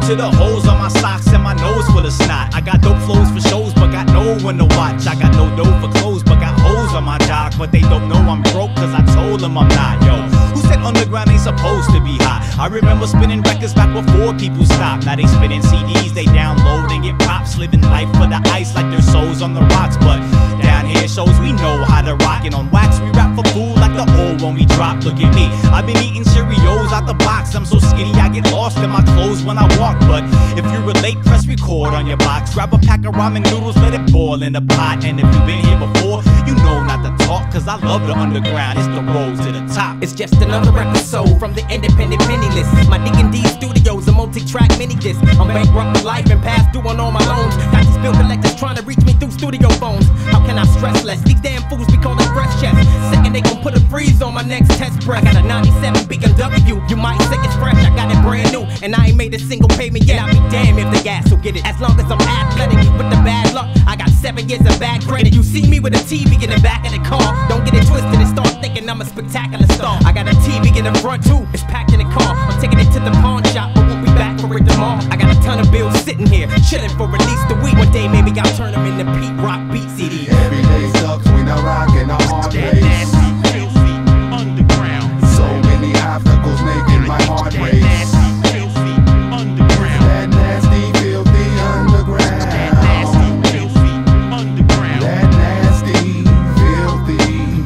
to the holes on my socks and my nose full of snot. I got dope flows for shows, but got no one to watch. I got no dough for clothes, but got holes on my jock. But they don't know I'm broke, cause I told them I'm not, yo. Who said underground ain't supposed to be hot? I remember spinning records back before people stopped. Now they spinning CDs, they download and get props. Living life for the ice like their souls on the rocks. But down here shows we know how to rock. And on wax we rap for food like the old when we drop. Look at me, I've been eating Cheerios out the box. I'm so skinny I get lost in my clothes when I walk. But if you relate, press record on your box. Grab a pack of ramen noodles, let it boil in the pot. And if you've been here before, you know not to talk, cause I love the underground, it's the road to the top. It's just another episode from the independent mini-list. My D&D Studios, a multi-track mini-disc. I'm bankrupt for life and passed due on all my loans. Got these bill collectors trying to reach me through studio phones. How can I stress less? These damn fools be calling fresh checks. Second they gon' put a freeze on my next test press. I got a 97 BMW, you might say it's fresh. I got it brand new, and I ain't made a single payment yet. I'll be damned if the gas will get it. As long as I'm athletic with the bad luck, I got 7 years of bad credit. You see me with a TV in the back of the car, don't get it twisted and start thinking I'm a spectacular star. I got a TV in the front too, it's packed in the car. I'm taking it to the pawn shop, but won't be back for it tomorrow. I got a ton of bills sitting here, chilling for at least a week. One day maybe I'll turn them into Pete Rock beat CDs. Every day sucks, we not rockin' our heart race. Nasty, filthy, underground. So many obstacles making my heart race. Nasty, filthy, underground. That nasty, filthy underground. That nasty, filthy, underground. That nasty, filthy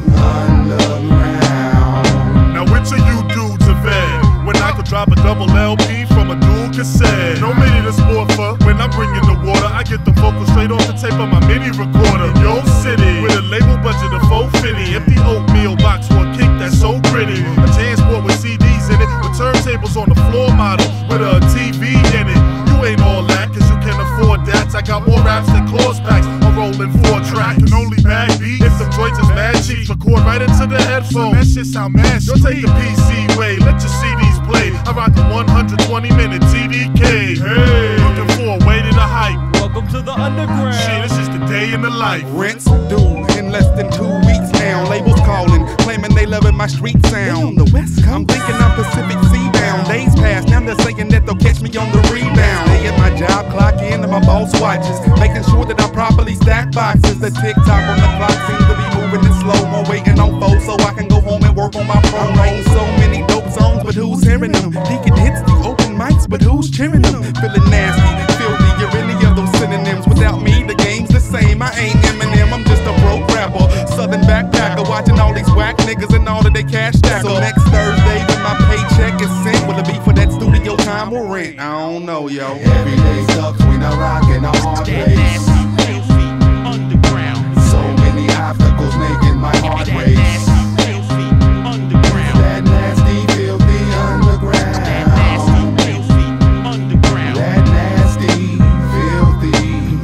underground. Now which of you dudes are fed when I could drop a double LP from a dual cassette? No mini to sport for when I'm bringing the water. I get the vocal straight off the tape of my mini recorder. Yo city with a label budget of $450. Empty oatmeal box for a kick that's so pretty. A transport with CDs in it, with turntables on the floor model with a TV in it. You ain't all that, cause you can't afford that. I got more raps than claws packs. I'm rolling 4-track, can only bag beats if them joints is mad cheap. Record right into the headphones. That shit sound mad sweet. You'll take the PC way, let your CDs play. I rock a 120-minute TDK. Hey, looking for a way to the hype. Welcome to the underground. Shit, it's just a day in the life. Rents due in less than 2 weeks now. Labels calling, claiming they loving my street sound. The West Coast. I'm thinking I'm Pacific Sea bound. Days pass, now they're saying that they'll catch me on the rebound. Stay at my job, clock in, and my boss watches, making sure that I properly stack boxes. The tick-tock on the clock seems to be moving in slow-mo, waiting on foes so I can go home and work on my promo. I'm writing so many dope songs, but who's hearing them? Deacon hits the open mics, but who's cheering them? Feeling nasty, filthy, or any of those synonyms. Without me, the game's the same. I ain't Eminem, I'm just a broke rapper, southern backpacker, watching all these whack niggas and all of they cash stacker. So next Thursday when my paycheck is sent, will it be for that studio time or rent? I don't know, yo. Every day sucks, we not rockin' our heart That race. nasty, filthy, underground. So many obstacles making my heart That race. nasty, filthy, underground. That nasty, filthy underground. That nasty, filthy, underground. That nasty, filthy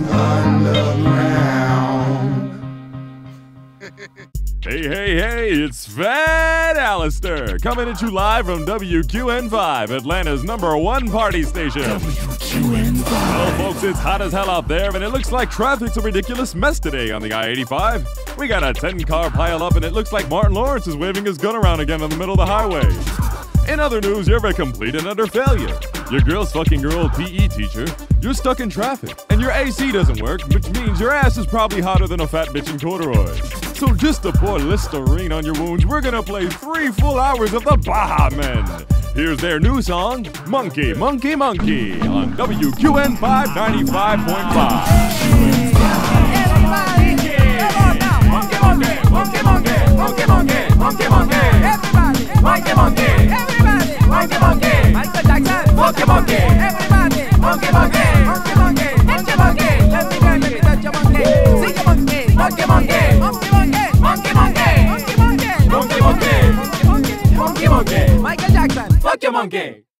underground. Hey, hey, hey, it's Fat Alistair coming at you live from WQN5, Atlanta's #1 party station. WQN5. Well, folks, it's hot as hell out there, and it looks like traffic's a ridiculous mess today on the I-85. We got a 10-car pile up, and it looks like Martin Lawrence is waving his gun around again in the middle of the highway. In other news, you're a complete and utter failure. Your girl's fucking your old PE teacher, you're stuck in traffic, and your AC doesn't work, which means your ass is probably hotter than a fat bitch in corduroys. So just to pour Listerine on your wounds, we're gonna play 3 full hours of the Baja Men. Here's their new song, Monkey, Monkey, Monkey, on WQN5 95.5. Everybody, come on now, monkey, monkey, monkey, monkey, monkey, monkey, monkey, monkey. Everybody, monkey, monkey. Everybody, monkey, monkey. Michael Jackson, monkey, monkey. Everybody, monkey, monkey, monkey, monkey, monkey, monkey. Let me touch your monkey. See your monkey, monkey, monkey, monkey, monkey, monkey, monkey, monkey, monkey, monkey, monkey, monkey, monkey, monkey. Michael Jackson, fuck your monkey.